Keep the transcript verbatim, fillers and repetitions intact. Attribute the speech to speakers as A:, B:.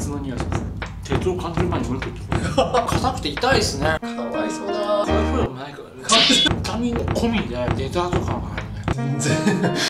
A: 鉄の匂いします。鉄を感じる前にお肉って硬くて痛いですね。
B: かわいそうだ。
A: そういう風もないからね。痛みも込みでデザート感があるね。
B: 全然